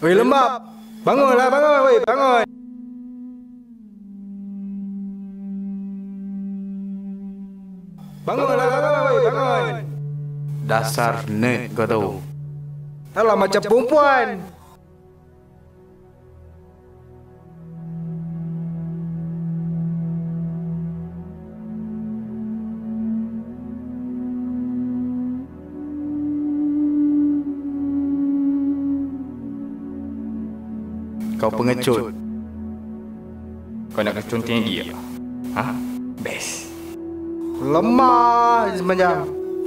Weh lembab. Bangunlah, bangun weh, bangun. Bangunlah, bangun weh, bangun. Dasar nerd kau tahu. Taklah macam perempuan. Kau pengecut. Kau nak kecunting lagi ya? Ha? Best. Lemah sepanjang.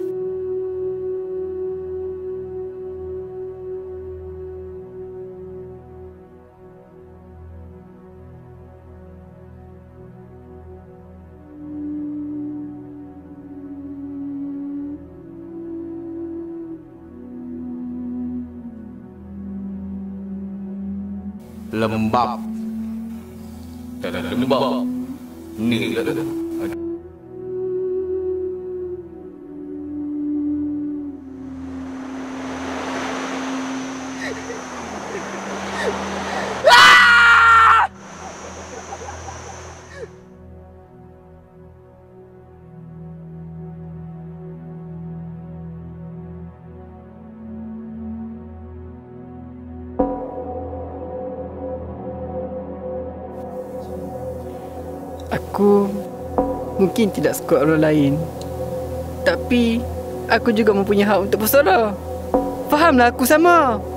Lembab. Tak ada lembab. Ni lah. Aku mungkin tidak sekuat orang lain, tapi aku juga mempunyai hak untuk bersuara. Fahamlah aku sama.